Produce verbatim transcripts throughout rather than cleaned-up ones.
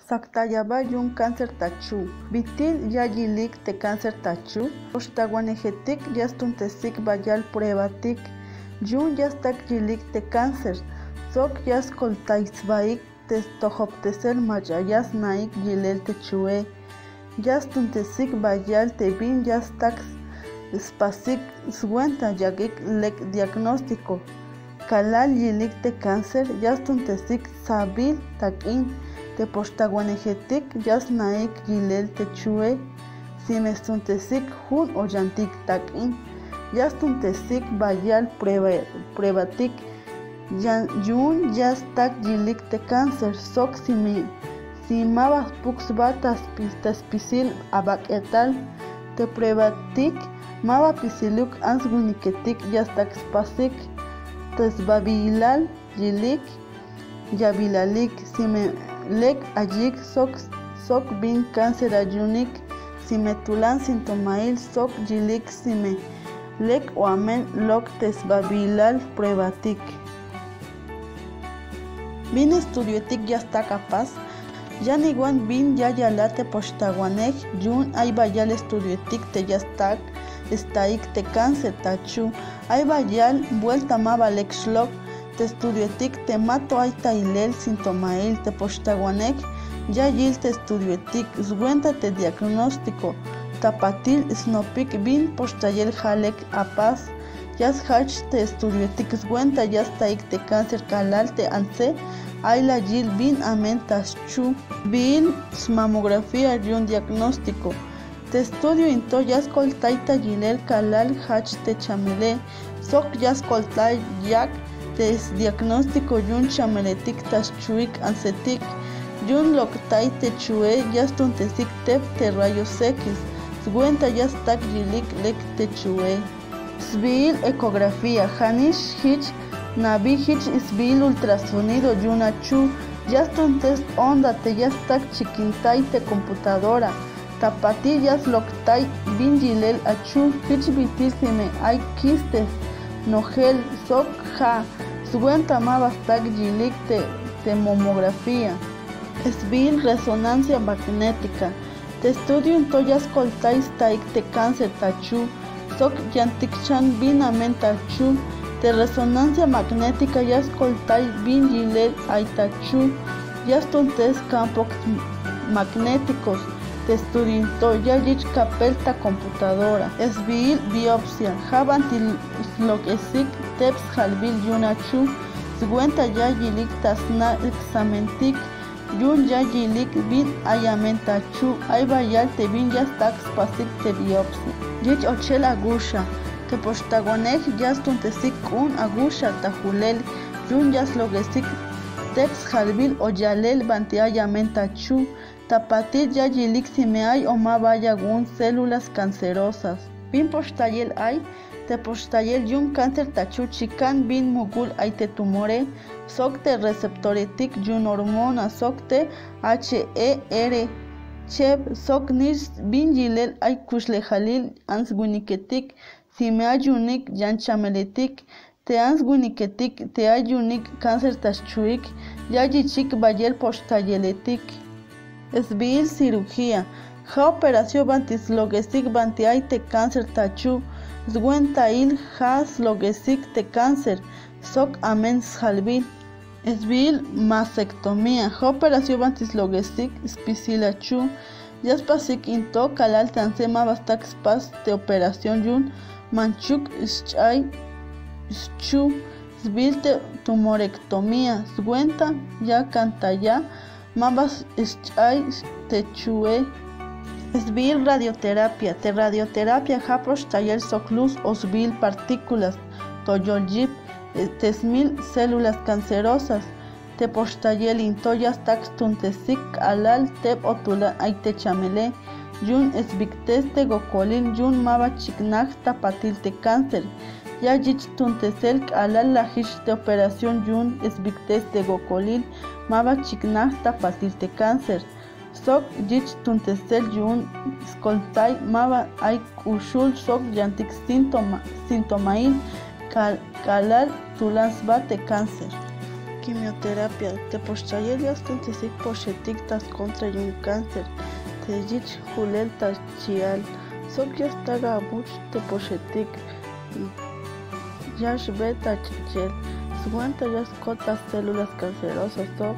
Saktayaba yun cáncer tachu. Bitil ya yilik te cáncer tachu. Oshtaguanejetik yastuntesik bayal pruebatik. Yun yastak yilik te cáncer. Sok yas koltaisbaik testohoptesel mayayas naik yilel techue. Yastuntesik bayal tebin yastak spasik suenta yagik lek diagnóstico. Kalal yilik te cáncer yastuntesik sabil takin. Te postaguanejetik yas naik yilel techue. Simestuntesik jun oyantik takin. Yastuntesik bayal prueba pruebatik. Yun yastak yilik te cáncer sok simi. Simabas pux batas pistaspisil abaketal. Te pruebatik maba pisiluk ansguniketik yastak spasik. Tesbabilal yilik yabilalik sime lek ayik sok sok bin cáncer ayunik simetulan sintomail sok yilik sime lek o amen lok tesbabilal pruebatik. Bin estudiotik ya está capaz. Yan iguan bin ya yalate postaguanej yun ay bayal estudiotik te ya está estaik te cáncer tachu. Ay bayal vuelta mabalek shlok te estudiotik te mato ay tailel sintomail te postaguanej ya yil te estudiotik zguenta te diagnóstico tapatil snopik bin postayel jalek apaz. Yas hach te estudiotik zguenta ya staik te cáncer kalal te anse ay la yil bin amentas chu bin mamografía yun diagnóstico. Te estudio into yas koltaita yilel kalal hach te chamele sok yas koltai yak te diagnóstico yun chameletik tas chuik ansetik yun loktai te chue yas tuntesik tep te rayos X zguenta yas tak yilik lek te chue. Sbil ecografía hanish hich nabi hich sbil ultrasonido yunachu yastun test onda te yastak chiquintai te computadora tapati yas loktai bin yilel achu hich bitil sime ay quistes nogel sok ha zguenta mabastak yilik te, te mamografía. Sbil resonancia magnética te estudio en toyas koltais taik te cáncer tachu sok yantikchan bin amentachu te resonancia magnética yas koltai bin yilel aitachu yastuntes campos magnéticos te estudio ya yich capelta computadora. Sbil biopsia jabantil lokesik teps halbil yunachu zguenta ya yilik tasna examentik yun ya yilik bin ayamentachu ay bayal te bin yastak spasik te biopsia. Yich ochel agusha te postaguanej yastuntesik un agusha tajulel yun yas logesik teps halbil o yalel banti ayamentachu tapatit ya yilik sime ay o ma vaya gun células cancerosas. Bin postayel ay te postayel yun cáncer tachu chikan bin mugul ay te tumore sok te receptoretik yun hormona sok te H E R cheb sok nis bin yilel ay kushlejalil ansguniketik sime ayunik yan chameletik te ansguniketik te ayunik cáncer tachuik ya yichik bayel postayeletik. Sbil cirugía ja operación bantis logesik banti ay te cáncer tachu zguenta il has logesik te cáncer sok amens halbil. Sbil mastectomía ja operación bantis logesik spisilachu yaspasik into kalal tansema bastak spas te operación yun manchuk chay chu sbil te tumorectomía zguenta ya cantaya mabas chay te chue. Sbil radioterapia te radioterapia ja prostayel sok luz o sbil partículas toyoljip tesmil células cancerosas te postayel into yastak tuntesik alal tep otulan ay te chamele yun esbiktes te gokolil yun maba chiknaj tapatil te cáncer ya yich tuntesel alal la hish te operación yun esbiktes te gokolil maba chiknaj tapatil te cáncer sok yich tuntesel yun skoltai maba ay kushul sok yantik síntoma sintomail kal kalal tulansba te cáncer. quimioterapia tepochtayel yastentisic poxetictas contra yun cáncer teyich julel tachial sok yastaga buch tepoxetic yash beta chichel suguanta yascotas células cancerosas sok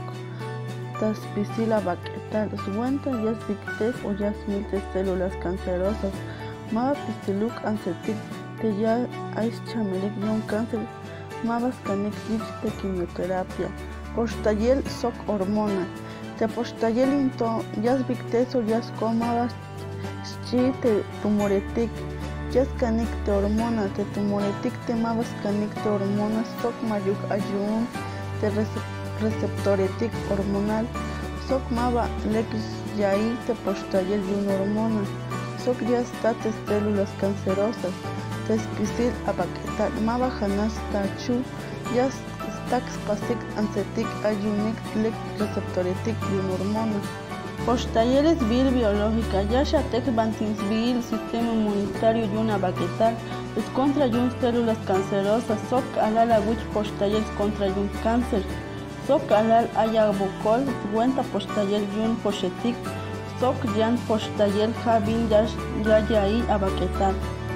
taspicila baquetal suguanta yasbictes o yasmiltes células cancerosas maba pistiluk ancetic te ya ais chamelik yun cáncer mabas canex de quimioterapia, postayel sok hormona, te postayel into yas victeso yas comabas chi te tumoretic, yas canex te hormona, te tumoretic te mabas canex te hormona sok mayuk ayun, te receptoretic hormonal, sok maba lex yai te postayel yun hormona, sok yas tates células cancerosas. Tespisil abaquetal maba janas tachu yas stax pasic ancetic ayunic lec receptoretic yun hormona. Postayeles vil biológica yashatek bantinsbil sistema inmunitario yun abaquetal es contra yun células cancerosas sok alal aguich postayeles contra yun cáncer sok alal ayabocol cuenta postayel yun pochetic sok yan postayel javin yash yayai abaquetal.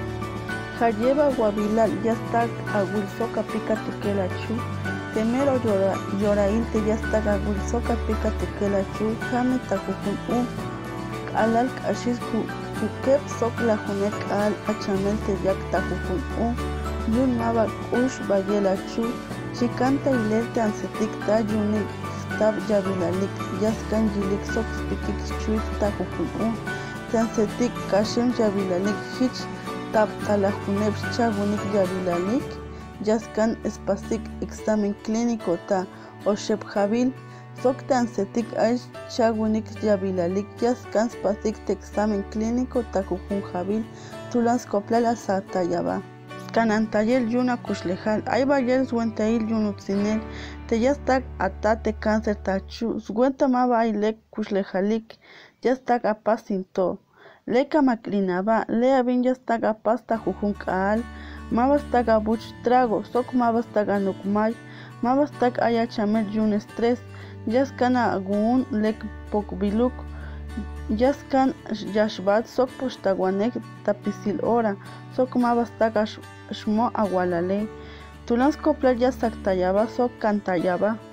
Jayeba guavilal ya está aguilzoca pica tequelachu, temero llora llorail te ya está aguilzoca pica tequelachu, jame tacucun u, alal ashis kukep sok la junek al achamel te yak tacucun u, yun maba ush bayelachu, chicanta ilel te ancetic ta yunik stab yavilalik, yaskan yilik sok spikik chuit tacucun u, te ancetic kashem yavilalik hich, tap talajuneb chagunik yavilalik yaskan espastic examen clínico ta oshep jabil sok tancetic ay chagunik yavilalik yaskan spastic te examen clínico ta kujun jabil tulans koplala sata yaba kanantayel yuna kushlejal ay bayel suentail yunutzinel te yastak atate cáncer tachu suenta maba ay lek kushlejalik yastak apacinto Leka maklinaba, lea vinjas taga pasta jujunkaal, mabas taga buch trago, sok mabas taga nukmay, mabas tag aya chamel yun estrés, yaskan agun lek pokbiluk, yaskan yashbat sok pushtaguanek tapisil ora, sok mabas taga shmo agualale, tulans kopla yasak tayaba sok kantayaba.